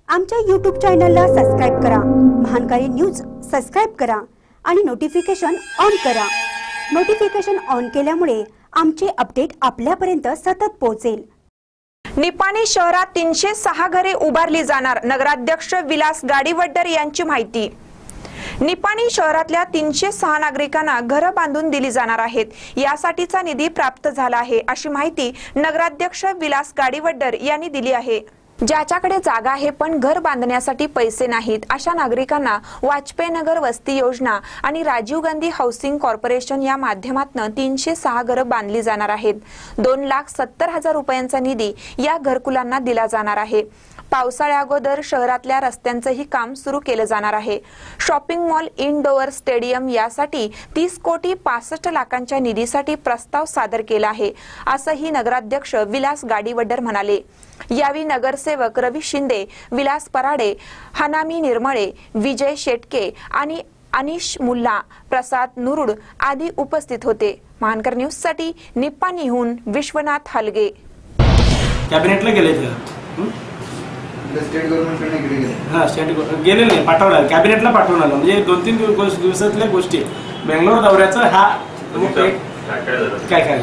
आमच्या YouTube चॅनलला subscribe करा, महानकारी न्यूज सबस्क्राइब करा आणि नोटिफिकेशन ऑन करा। नोटिफिकेशन ऑन केल्यामुळे आमचे अपडेट आपल्यापर्यंत सतत पोहोचेल। निपाणी शहरात 306 घरे उभारली जाणार, नगराध्यक्ष विलास गाडीवड्डर यांची माहिती। निपाणी शहरातल्या 306 नागरिकांना घर बांधून दिली जाणार आहेत। यासाठीचा निधी प्राप्त झाला आहे अशी माहिती नगराध्यक्ष विलास गाडीवड्डर यांनी दिली आहे। ज्याच्याकडे जागा आहे पण घर बांधण्यासाठी पैसे नाहीत अशा नागरिकांना वाजपेयी नगर वस्ती योजना आणि राजीव गांधी हाऊसिंग कॉर्पोरेशन या माध्यमातून 306 घरे बांधली जाणार आहेत। 2,70,000 रुपयांचा निधी या घरकुलांना दिला जाणार आहे। पावसाळ्याअगोदर शहरातल्या रस्त्यांचेही काम सुरू केले जाणार आहे। शॉपिंग मॉल, इनडोअर स्टेडियम यासाठी 30 कोटी 65 लाखांच्या निधीसाठी प्रस्ताव सादर केला आहे असंही नगराध्यक्ष विलास गाडीवड्डर म्हणाले। यावेळी नगरसेवक रवी शिंदे, विलास पराडे, हनामी निर्मळे, विजय शेटके आणि अनिश मुल्ला, प्रसाद नुरुड आदी उपस्थित होते। महानकर न्यूज साठी निपाणीहून विश्वनाथ हलगे। कॅबिनेटला गेले स्टेट गव्हर्नमेंटकडे गेले। हां, स्टेट गेले नाही, पाठवलं कॅबिनेटला पाठवून आलं। म्हणजे 2-3 दिवसातल्या गोष्टी बेंगलोर दौऱ्याचा हा काय काय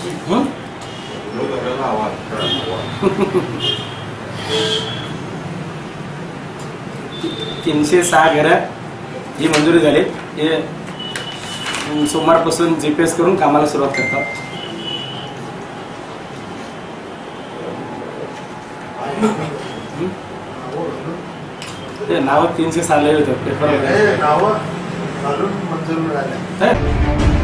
306 घरं ही मंजुरी झाली। हे सोमवारपासून GPS करून कामाला सुरुवात करतात। ते नाव 306 होतं पेपरमध्ये। नाव घालून मंजूर झाले।